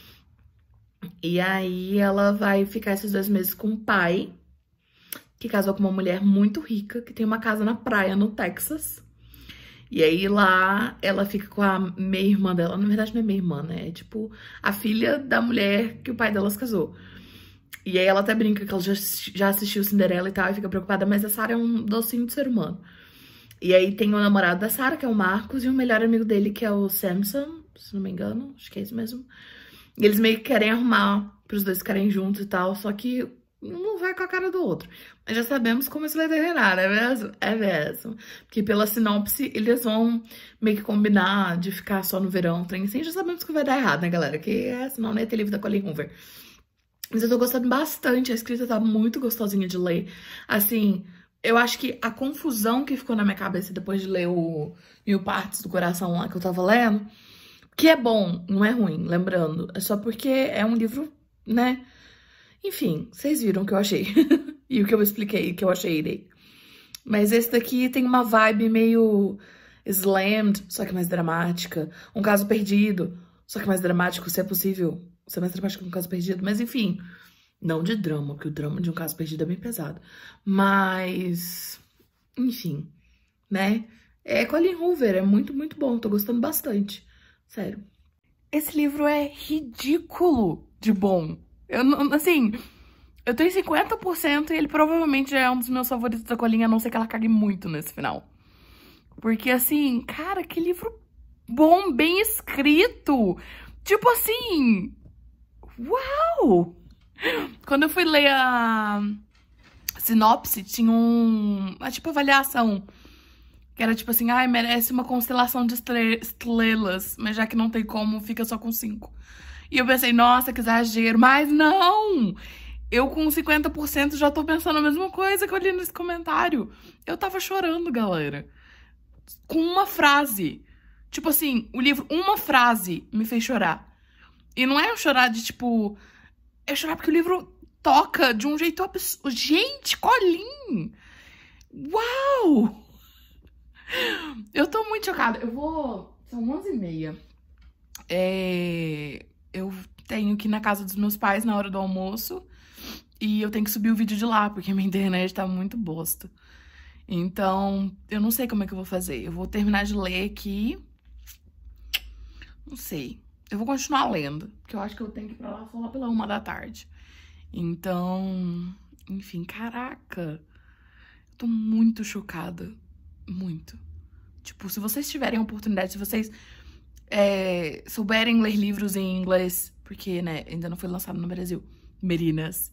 E aí ela vai ficar esses dois meses com o pai, que casou com uma mulher muito rica, que tem uma casa na praia, no Texas. E aí lá ela fica com a meia-irmã dela, na verdade não é meia-irmã, né? É tipo a filha da mulher que o pai delas casou. E aí ela até brinca que ela já, já assistiu Cinderela e tal, e fica preocupada, mas a Sarah é um docinho de ser humano. E aí tem o namorado da Sarah, que é o Marcos, e o melhor amigo dele, que é o Samson, se não me engano, acho que é isso mesmo. E eles meio que querem arrumar pros dois ficarem juntos e tal, só que um vai com a cara do outro. Mas já sabemos como isso vai terminar, é mesmo? É mesmo. Porque pela sinopse, eles vão meio que combinar de ficar só no verão, trem assim, já sabemos que vai dar errado, né, galera? Que é, senão não ia ter livro da Colleen Hoover. Mas eu tô gostando bastante, a escrita tá muito gostosinha de ler. Assim, eu acho que a confusão que ficou na minha cabeça depois de ler o Mil Partes do Coração lá que eu tava lendo, que é bom, não é ruim, lembrando. É só porque é um livro, né? Enfim, vocês viram o que eu achei. E o que eu expliquei, o que eu achei dele. Mas esse daqui tem uma vibe meio slammed, só que mais dramática. Um Caso Perdido, só que mais dramático, se é possível. Ser mais dramático que Um Caso Perdido. Mas enfim, não de drama, porque o drama de Um Caso Perdido é bem pesado. Mas, enfim, né? É Colleen Hoover, é muito, muito bom. Tô gostando bastante. Sério. Esse livro é ridículo de bom. Eu não, assim, eu tenho cinquenta por cento e ele provavelmente já é um dos meus favoritos da Colleen, a não ser que ela cague muito nesse final. Porque, assim, cara, que livro bom, bem escrito. Tipo assim, uau! Quando eu fui ler a sinopse, tinha um, uma, tipo, avaliação. Que era tipo assim, ai, merece uma constelação de estre- estrelas, mas já que não tem como, fica só com cinco. E eu pensei, nossa, que exagero, mas não! Eu com cinquenta por cento já tô pensando a mesma coisa que eu li nesse comentário. Eu tava chorando, galera. Com uma frase. Tipo assim, o livro, uma frase me fez chorar. E não é eu chorar de tipo... É chorar porque o livro toca de um jeito absurdo. Gente, Colleen! Uau! Eu tô muito chocada. Eu vou... São onze e meia. É... Eu tenho que ir na casa dos meus pais na hora do almoço. E eu tenho que subir o vídeo de lá, porque minha internet tá muito bosta. Então, eu não sei como é que eu vou fazer. Eu vou terminar de ler aqui. Não sei. Eu vou continuar lendo, porque eu acho que eu tenho que ir pra lá só lá pela uma da tarde. Então, enfim, caraca. Eu tô muito chocada. Muito. Tipo, se vocês tiverem a oportunidade, se vocês é, souberem ler livros em inglês, porque, né, ainda não foi lançado no Brasil. Meninas.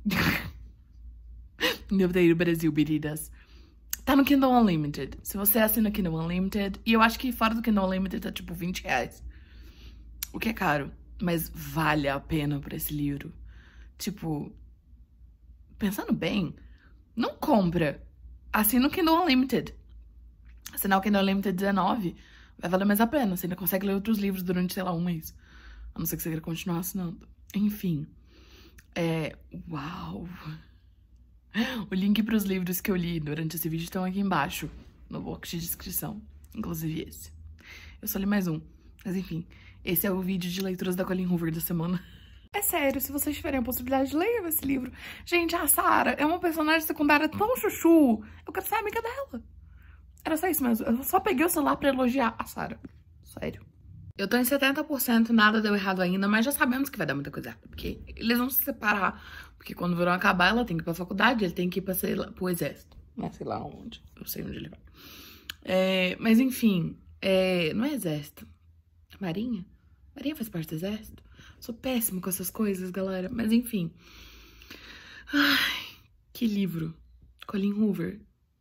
Ainda tem no Brasil, meninas. Tá no Kindle Unlimited. Se você assina o Kindle Unlimited, e eu acho que fora do Kindle Unlimited tá tipo vinte reais. O que é caro, mas vale a pena por esse livro. Tipo, pensando bem, não compra. Assina o Kindle Unlimited. Assinar o Kindle Unlimited dezenove vai valer mais a pena. Você ainda consegue ler outros livros durante, sei lá, um mês. A não ser que você queira continuar assinando. Enfim. É... Uau! O link para os livros que eu li durante esse vídeo estão aqui embaixo, no box de descrição. Inclusive esse. Eu só li mais um. Mas enfim, esse é o vídeo de leituras da Colleen Hoover da semana. É sério, se vocês tiverem a possibilidade, leiam esse livro. Gente, a Sarah é uma personagem secundária tão chuchu. Eu quero ser amiga dela. Era só isso mesmo. Eu só peguei o celular pra elogiar a Sarah. Sério. Eu tô em setenta por cento, nada deu errado ainda, mas já sabemos que vai dar muita coisa errada. Porque eles vão se separar. Porque quando o verão acabar, ela tem que ir pra faculdade, ele tem que ir pra, sei lá, pro exército. Não sei lá onde. Eu sei onde ele vai. É, mas enfim, é, não é exército. É marinha? Marinha faz parte do exército? Sou péssima com essas coisas, galera. Mas enfim. Ai, que livro. Colleen Hoover.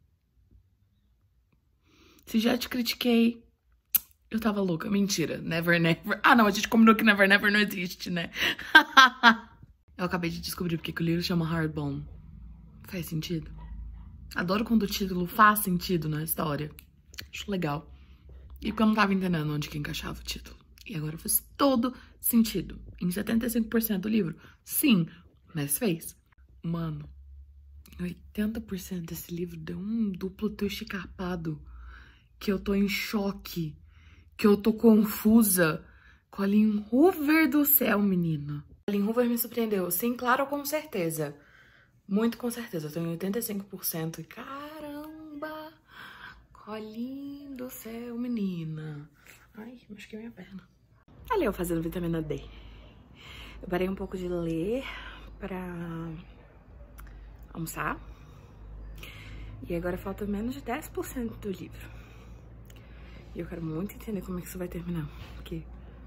Se já te critiquei, eu tava louca. Mentira. Never, never. Ah, não. A gente combinou que never, never não existe, né? Eu acabei de descobrir porque que o livro chama Hardbone. Faz sentido? Adoro quando o título faz sentido na história. Acho legal. E porque eu não tava entendendo onde que encaixava o título. E agora faz todo sentido. Em setenta e cinco por cento do livro. Sim, mas fez. Mano, em oitenta por cento desse livro deu um duplo twist carpado. Que eu tô em choque. Que eu tô confusa. Colleen Hoover do céu, menina. Colleen Hoover me surpreendeu. Sim, claro, com certeza. Muito com certeza. Eu tô em oitenta e cinco por cento. E caramba! Colleen do céu, menina. Ai, machuquei minha perna. Olha eu fazendo vitamina D. Eu parei um pouco de ler pra almoçar. E agora falta menos de dez por cento do livro. E eu quero muito entender como é que isso vai terminar. Porque...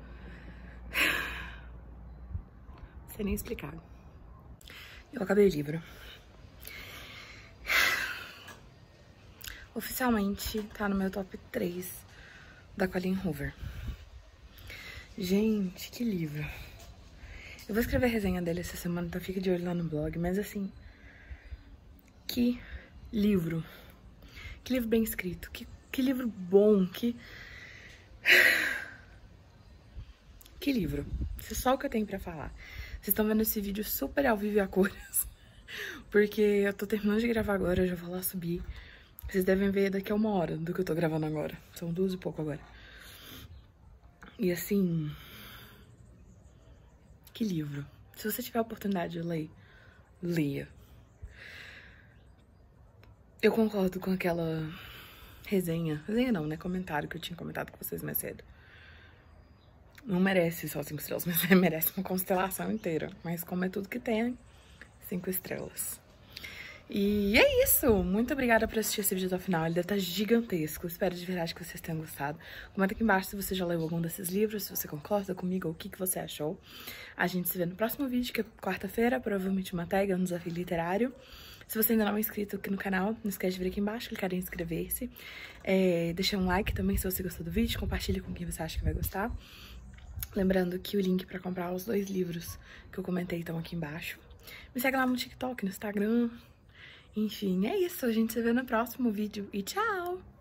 não sei nem explicar. Eu acabei o livro. Oficialmente tá no meu top três da Colleen Hoover. Gente, que livro. Eu vou escrever a resenha dele essa semana, então fica de olho lá no blog. Mas assim, que livro. Que livro bem escrito. Que, que livro bom. Que... que livro. Isso é só o que eu tenho pra falar. Vocês estão vendo esse vídeo super ao vivo e a cores. Porque eu tô terminando de gravar agora, eu já vou lá subir. Vocês devem ver daqui a uma hora do que eu tô gravando agora. São duas e pouco agora. E assim... que livro. Se você tiver a oportunidade de ler, leia. Eu concordo com aquela resenha. Resenha não, né? Comentário que eu tinha comentado com vocês mais cedo. Não merece só cinco estrelas, mas merece uma constelação inteira. Mas como é tudo que tem, cinco estrelas. E é isso! Muito obrigada por assistir esse vídeo até o final. Ele deve estar gigantesco. Espero de verdade que vocês tenham gostado. Comenta aqui embaixo se você já leu algum desses livros, se você concorda comigo ou o que, que você achou. A gente se vê no próximo vídeo, que é quarta-feira, provavelmente uma tag, um desafio literário. Se você ainda não é inscrito aqui no canal, não esquece de vir aqui embaixo, clicar em inscrever-se. É, deixar um like também se você gostou do vídeo, compartilhe com quem você acha que vai gostar. Lembrando que o link pra comprar os dois livros que eu comentei estão aqui embaixo. Me segue lá no TikTok, no Instagram. Enfim, é isso. A gente se vê no próximo vídeo e tchau!